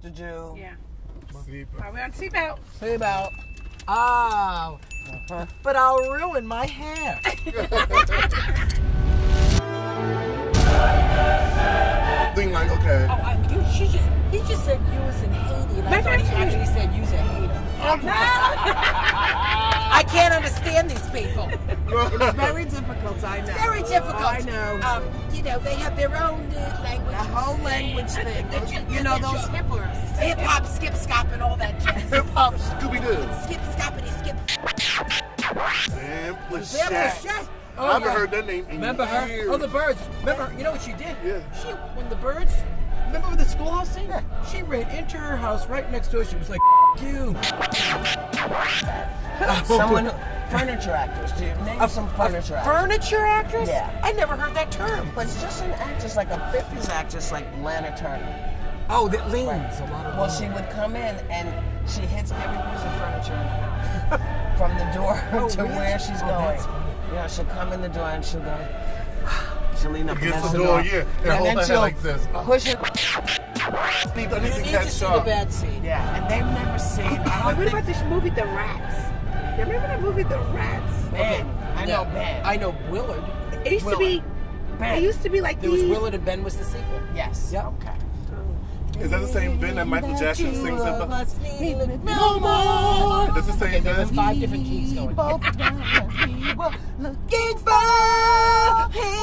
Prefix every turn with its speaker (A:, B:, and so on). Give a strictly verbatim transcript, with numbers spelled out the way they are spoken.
A: to do.
B: Yeah.
C: Seatbelt.
B: Are we on seatbelt?
A: Seatbelt.
D: Oh, uh-huh. But I'll ruin my hair.
C: Thing like, okay.
D: Oh, I, you, she just, he just said you was in Haiti, and I thought he actually said you was a hater. I can't understand these people.
A: It's very difficult, I know.
D: It's very difficult.
A: I know.
D: Um, you know, they have their own uh, language.
A: The whole language thing. You know, those hippers.
D: Hip hop, skip, scop, and all that jazz.
C: Hip hop, Scooby Doo.
D: Skip, scoppity, skip.
C: Sam
D: Sam
C: Plachette.
D: Oh,
C: I haven't
D: yeah.
C: heard that name in
D: Remember her?
C: years.
D: Oh, the birds. Remember, you know what she did?
C: Yeah.
D: She, when the birds, remember the schoolhouse scene? Yeah. She ran into her house right next door. She was like, you.
A: Someone, who, furniture actress. Do you name
D: A,
A: some furniture
D: a
A: actress?
D: furniture actress?
A: Yeah.
D: I never heard that term.
A: But it's just an actress, like a fifties actress, like Lana Turner.
D: Oh, that leans
A: Right.
D: a lot of
A: Well, she would come in and she hits every piece of furniture in the house. From the door
D: Oh,
A: to
D: really?
A: where she's
D: Oh,
A: going.
D: that's funny.
A: You know, she'll come in the door and she'll go, she'll lean up
C: Against
A: against
C: the
A: the
C: door,
A: door.
C: yeah, and
A: And
C: hold
A: then
C: her head
A: she'll
C: like this. Oh.
A: push it.
C: Need to
D: You need to see the bad scene.
A: Yeah, and they've never seen. I
B: Oh,
A: don't
B: what
A: think.
B: about this movie, The Rats? You remember that movie, The Rats?
A: Ben. I know Ben.
D: I know Willard.
B: It used
A: Willard.
B: to be.
A: Ben.
B: It used to be like
D: There was
B: these.
D: Willard and Ben was the sequel.
A: Yes.
D: Yeah.
A: Okay.
C: Is that the same Ben that Michael Jackson sings in the...
D: No more.
C: That's the
D: Okay,
C: same
D: there's
C: Ben?
D: five different keys going.
A: Looking for